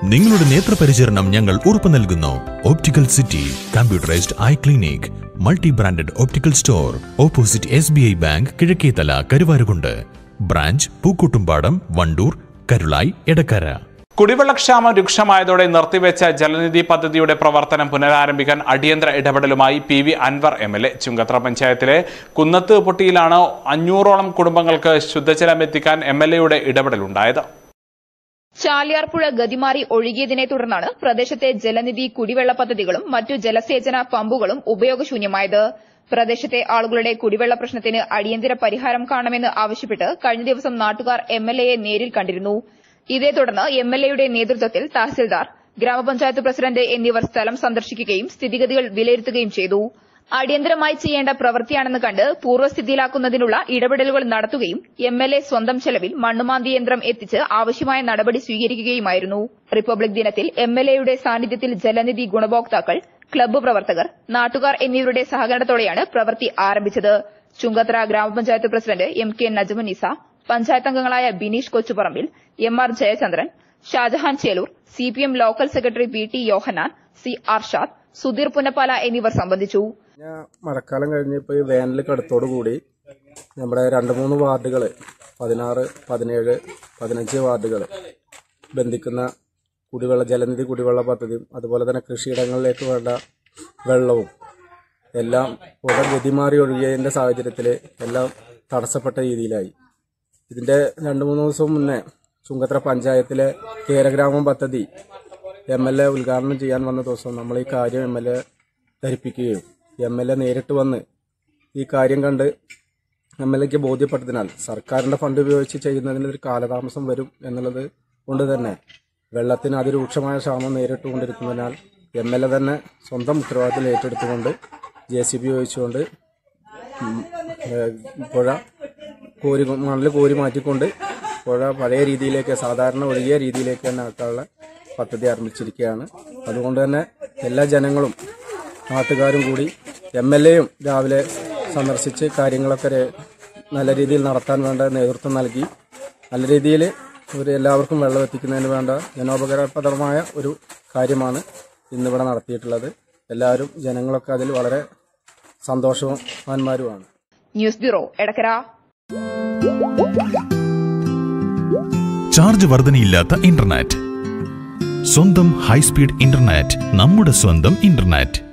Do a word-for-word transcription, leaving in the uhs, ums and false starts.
നിങ്ങളുടെ നേത്രപരിചരണം ഞങ്ങൾ ഉറപ്പു നൽകുന്നു. Optical city computerised eye clinic, multi branded optical store, opposite S B I bank, Kizhakkethala, Karuvarakundu. Branch Pookkottumpadam, Wandoor, Karulai, Edakkara. കുടിവെള്ളക്ഷാമം രൂക്ഷമായതോടെ നിർത്തിവെച്ച ജലനിധി പദ്ധതിയുടെ പ്രവർത്തനം പുനരാരംഭിക്കാൻ അടിയന്തര ഇടപെടലുമായി P V Anvar M L A. Chungathara പഞ്ചായത്തിലെ കുന്നത്ത് പൊട്ടിയിലാണ് അഞ്ഞൂറോളം കുടുംബങ്ങൾക്ക് ശുദ്ധജലം എത്തിക്കാൻ എം എൽ എയുടെ ഇടപെടലുണ്ടായത്. ചാലിയാർപ്പുഴ ഗതിമാറി ഒഴുകിയതിനെ തുടർന്നാണ് പ്രദേശത്തെ ജലനിധി കുടിവെള്ള പദ്ധതികളും മറ്റു ജലസേചന പമ്പുകളും ഉപയോഗശൂന്യമായത്. പ്രദേശത്തെ ആളുകളുടെ കുടിവെള്ള പ്രശ്നത്തിന് അടിയന്തര പരിഹാരം കാണണമെന്ന് ആവശ്യപ്പെട്ട് കഴിഞ്ഞ ദിവസം നാട്ടുകാർ എം എൽ എയെ നേരിൽ കണ്ടിരുന്നു. ഇതേ തുടർന്ന് എം എൽ എയുടെ നേതൃത്വത്തിൽ തഹസിൽദാർ, ഗ്രാമപഞ്ചായത്ത് പ്രസിഡന്റ് എന്നിവർ സ്ഥലം സന്ദർശിക്കുകയും സ്ഥിതിഗതികൾ വിലയിരുത്തുകയും ചെയ്തു. അടിയന്തരമായി ചെയ്യേണ്ട പ്രവൃത്തിയാണെന്ന് കണ്ട് പൂർവ്വസ്ഥിതിയിലാക്കുന്നതിനുള്ള ഇടപെടലുകൾ നടത്തുകയും എം എൽ എ സ്വന്തം ചെലവിൽ മണ്ണുമാന്തി യന്ത്രം എത്തിച്ച് ആവശ്യമായ നടപടി സ്വീകരിക്കുകയുമായിരുന്നു. റിപ്പബ്ലിക് ദിനത്തിൽ എം എൽ എയുടെ സാന്നിധ്യത്തിൽ ജലനിധി ഗുണഭോക്താക്കൾ, ക്ലബ്ബ് പ്രവർത്തകർ, നാട്ടുകാർ എന്നിവരുടെ സഹകരണത്തോടെയാണ് പ്രവൃത്തി ആരംഭിച്ചത്. ചുങ്കത്ര ഗ്രാമപഞ്ചായത്ത് president M K Najmunnisa, panchayat അംഗങ്ങളായ Bineesh Kochuparambil, M R Jayachandran, Shajahan Cheloor, C P M local secretary P T Yohannan, C Arshad, Sudheer Punnappala എന്നിവർ സംബന്ധിച്ചു. മഴക്കാലം കഴിഞ്ഞപ്പോൾ വേനൽ കടുത്തോടുകൂടി നമ്മുടെ രണ്ട് മൂന്ന് വാർഡുകൾ, പതിനാറ്, പതിനേഴ്, പതിനഞ്ച് വാർഡുകൾ ബന്ധിക്കുന്ന കുടിവെള്ള ജലനിധി കുടിവെള്ള പദ്ധതിയും അതുപോലെ തന്നെ കൃഷിയിടങ്ങളിലേക്ക് വേണ്ട വെള്ളവും എല്ലാം പുഴ ഗതിമാറി ഒഴുകിയതിൻ്റെ സാഹചര്യത്തിൽ എല്ലാം തടസ്സപ്പെട്ട രീതിയിലായി. ഇതിൻ്റെ രണ്ട് മൂന്ന് ദിവസം മുന്നേ ചുങ്കത്ര പഞ്ചായത്തിലെ കേരഗ്രാമം പദ്ധതി എം എൽ എ ഉദ്ഘാടനം ചെയ്യാൻ വന്ന ദിവസം നമ്മൾ ഈ കാര്യം എം എൽ എ ധരിപ്പിക്കുകയും എം എൽ എ നേരിട്ട് വന്ന് ഈ കാര്യം കണ്ട് എം എൽ എക്ക് ബോധ്യപ്പെട്ടതിനാൽ സർക്കാരിൻ്റെ ഫണ്ട് ഉപയോഗിച്ച് ചെയ്യുന്നതിന് ഒരു കാലതാമസം വരും എന്നുള്ളത് കൊണ്ട് തന്നെ വെള്ളത്തിന് അതിരൂക്ഷമായ ക്ഷാമം നേരിട്ടുകൊണ്ടിരിക്കുന്നതിനാൽ എം എൽ എ തന്നെ സ്വന്തം ഉത്തരവാദിത്തം ഏറ്റെടുത്തുകൊണ്ട് ജെ സി ബി ഉപയോഗിച്ചുകൊണ്ട് പുഴ കോരി മണൽ കോരി മാറ്റിക്കൊണ്ട് പുഴ പഴയ രീതിയിലേക്ക്, സാധാരണ ഒഴുകിയ രീതിയിലേക്ക് തന്നെ ആക്കാനുള്ള പദ്ധതി ആരംഭിച്ചിരിക്കുകയാണ്. അതുകൊണ്ട് തന്നെ എല്ലാ ജനങ്ങളും നാട്ടുകാരും കൂടി എം എൽ എയും രാവിലെ സന്ദർശിച്ച് കാര്യങ്ങളൊക്കെ നല്ല രീതിയിൽ നടത്താൻ വേണ്ട നേതൃത്വം നൽകി നല്ല രീതിയിൽ ഒരു എല്ലാവർക്കും വെള്ളം എത്തിക്കുന്നതിന് വേണ്ട ജനോപകാരപ്രദമായ ഒരു കാര്യമാണ് ഇന്നിവിടെ നടത്തിയിട്ടുള്ളത്. എല്ലാവരും ജനങ്ങളൊക്കെ അതിൽ വളരെ സന്തോഷവാന്മാരുമാണ്. News bureau, Edakkara. ചാർജ് വർധനയില്ലാത്ത ഇന്റർനെറ്റ്, സ്വന്തം ഹൈസ്പീഡ് ഇന്റർനെറ്റ്, നമ്മുടെ സ്വന്തം ഇന്റർനെറ്റ്.